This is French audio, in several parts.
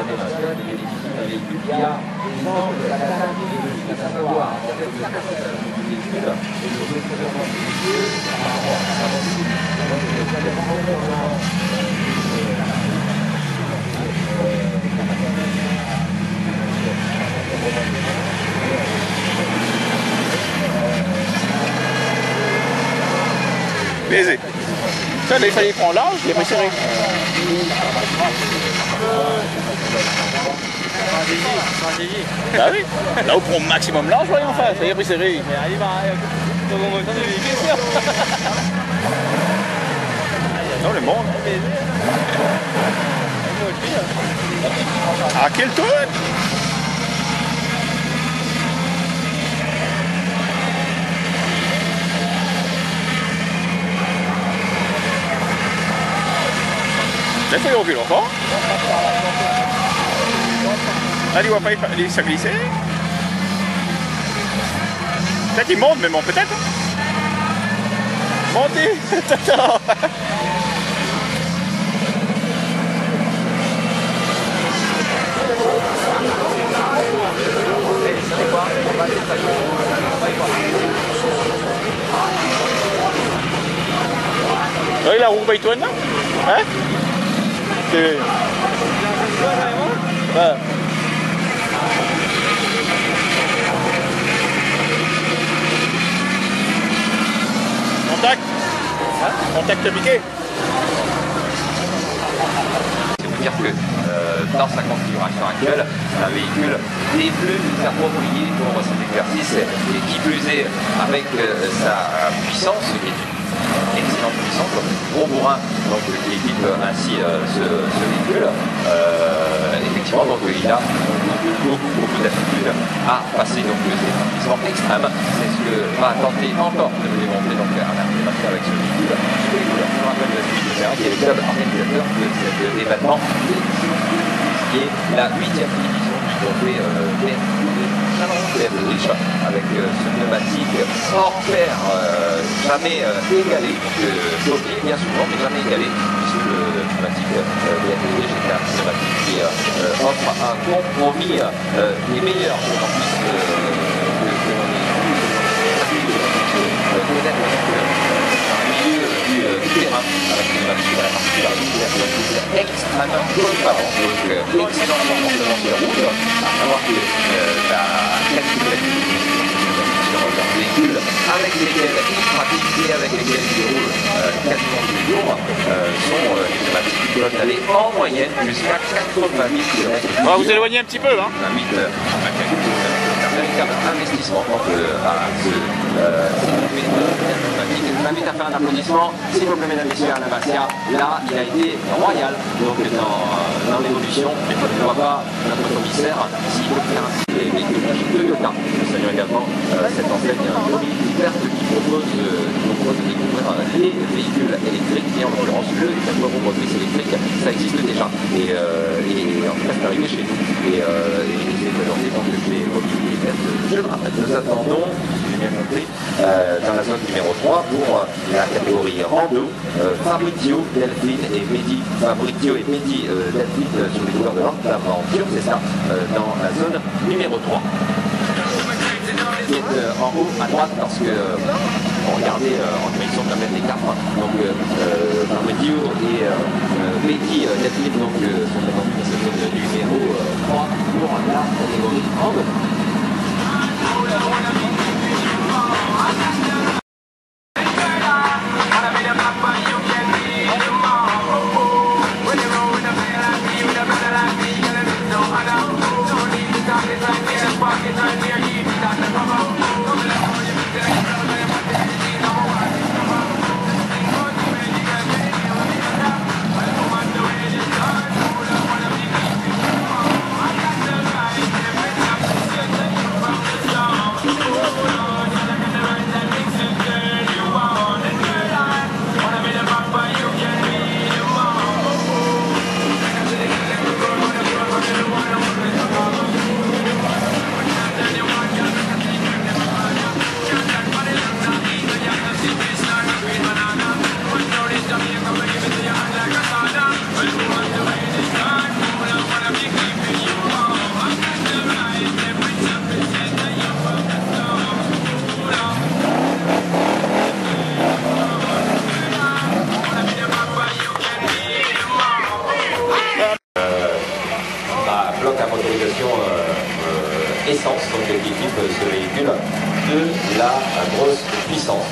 Baiser. Ça, là, il fallait prendre large, il est pas serré. Bah oui. Là, on prend maximum large, voyons en face, ça y est pris serré. Mais arrive à dans mon temps de véhicule. Non, le monde. Ah, quel tour! Là, il faut y reculer encore. Là, il ne voit pas se glisser. Peut-être qu'il monte, mais bon, peut-être. Montez. Oui, la roue Baytoine là? Hein? C'est... Ouais. Contact? Hein? Contact piqué? C'est vous dire que dans sa configuration actuelle, un véhicule n'est plus approprié pour cet exercice et qui plus est avec sa puissance, qui est une excellente puissance, gros bourrin donc, qui équipe ainsi ce véhicule. Effectivement, donc, il a beaucoup d'aptitude à passer donc, ces ralentissements extrêmes. C'est ce que va tenter encore de vous démontrer donc, un article avec ce véhicule. Je vous rappelle de Terrain, qui est le club organisateur de cet événement, qui est la 8e division du trophée Riche, avec ce pneumatique hors pair, jamais égalé, bloqué bien souvent, mais jamais égalé, puisque le pneumatique BND est un pneumatique qui offre un compromis des meilleurs que l'on puisse du terrain avec une pneumatique à la particularité extrêmement polyvalent, donc excellent comportement sur la route, à savoir que la qualité de la sur leur véhicule avec lesquels ils pratiquent et avec lesquels ils roulent quasiment tous les jours sont des pneumatiques qui peuvent aller en moyenne jusqu'à 90 km. On va vous éloigner un petit peu, hein. Un véritable investissement donc, à ce je vous invite à faire un applaudissement, s'il vous plaît, mesdames et messieurs, à Navassia. Là, il a été royal donc, dans l'évolution. On ne voit pas notre commissaire s'il veut faire les véhicules Toyota. Nous saluons également cette enseigne jolie verte qui propose de découvrir les véhicules électriques et en l'occurrence le Jaguar motrice électrique. Ça existe déjà et en tout cas c'est arrivé chez nous et c'est présenté donc les mobilités vertes. Je le rappelle, nous attendons, si j'ai bien compris, dans la zone numéro 3 pour la catégorie rando, Fabrizio, Delphine et Mehdi. Fabrizio et Mehdi Delphine sur les couleurs de l'aventure, c'est ça, dans la zone numéro 3. Qui est en haut à droite parce que regardez en direction de la même des quatre. Donc Fabrizio et Mehdi Delphine donc, sont attendus dans cette zone numéro 3 pour la catégorie rando. la motorisation essence donc, qui équipe ce véhicule de la grosse puissance.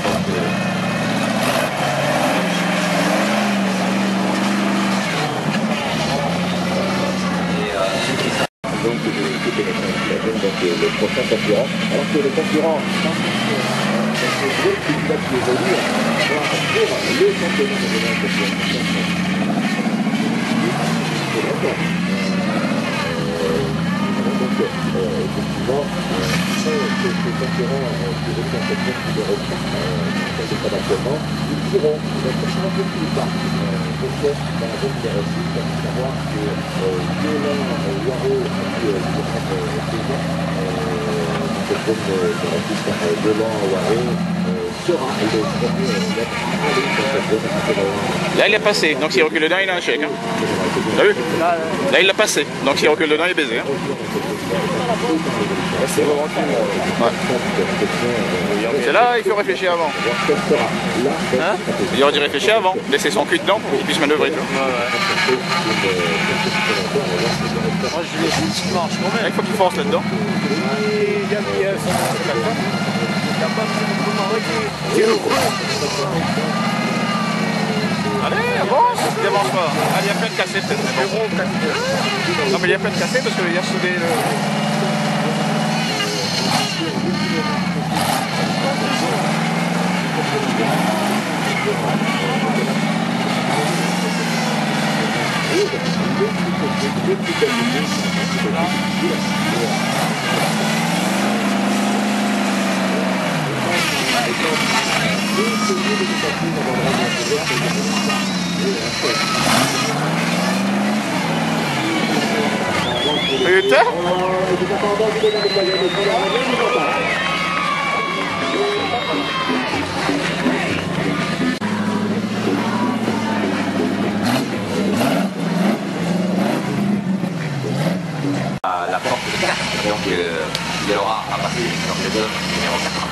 Donc le prochain concurrent, alors que le concurrent qui va qui évolue pour le championnat effectivement, ces concurrents qui reçoivent cette course numéro 3, c'est pas actuellement, ils pourront être un peu plus bas, peut-être dans la zone numéro 6, à savoir que Guélin, Waro, qui cette zone de par Guélin, Waro, sera le premier à aller dans cette zone. Là, il est passé, donc s'il recule dedans, il a un chèque. Hein. T'as vu? Là, il l'a passé, donc s'il recule dedans, il est baisé. Hein. C'est vraiment tout. C'est là, il faut réfléchir avant. Hein? Il aurait dû réfléchir avant, laisser son cul dedans pour qu'il puisse manœuvrer. Moi, je lui ai dit qu'il marche quand même. Il faut qu'il force là-dedans. Allez, avance, démarre pas. Ah, il y a plein de cassés peut-être. Non, mais il y a plein de cassés parce qu'il y a soudé le... Putain! La porte de 4, donc il aura à passer dans les zones numéro 4.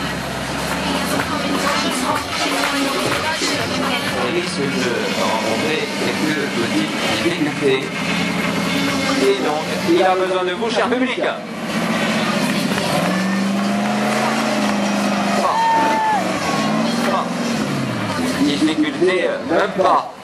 Il risque de rencontrer quelques petites difficultés. Et donc, il a besoin de vous, cher public. Difficulté, même pas.